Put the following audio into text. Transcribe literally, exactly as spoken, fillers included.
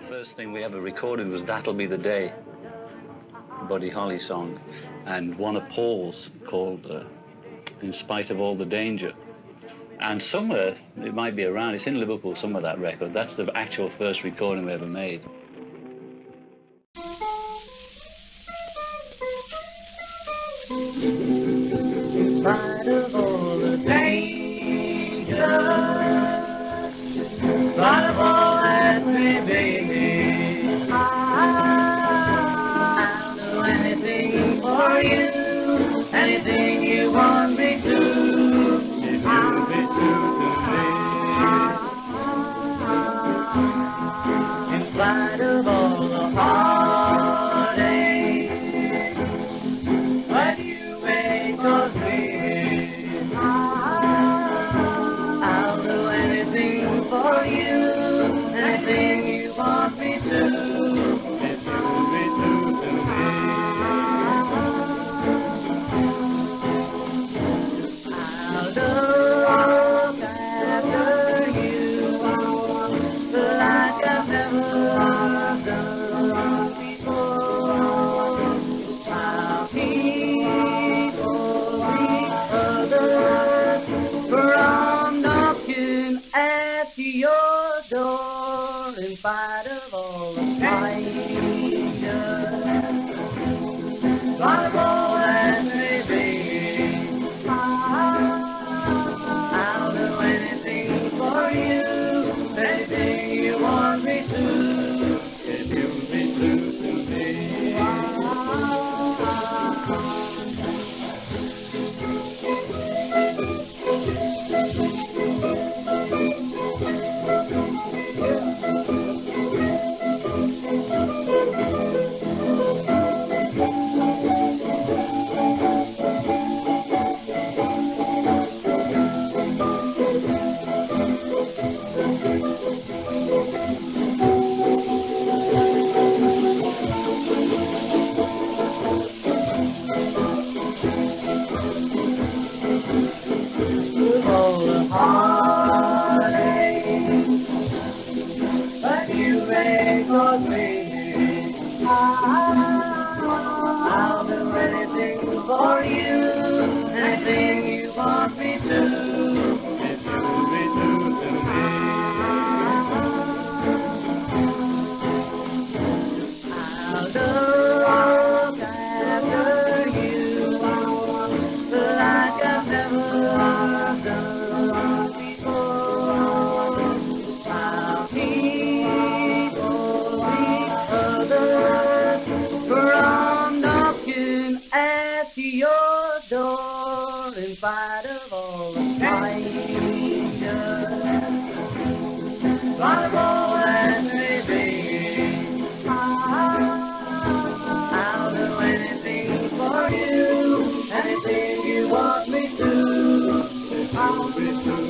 first thing we ever recorded was That'll Be the Day, Buddy Holly song, and one of Paul's called uh, In Spite of All the Danger. And somewhere, it might be around, it's in Liverpool, somewhere, that record. That's the actual first recording we ever made. In spite of all the danger, in spite of all that may be, I'll do anything for you, anything you want me to. If you'll be true to me. In spite of all the heartache, what you made for me, I'll do anything for you, anything you want me to. If you'll be true to me. I'll look after you like I've never done before. While people reach others from knocking at your door, in spite of all the danger, in spite of all that may be, I'll do anything for you, anything you want me to, if you'll be true to me. All the heartache, but you made for me, I'll do anything for you, anything you want me to, if you'll be true to me. I'll look after you like I've never done before. While people reach others from knocking at your door, in spite of all the danger, in spite of all that may be, I'll do anything for you, anything you want me to, if you'll be true.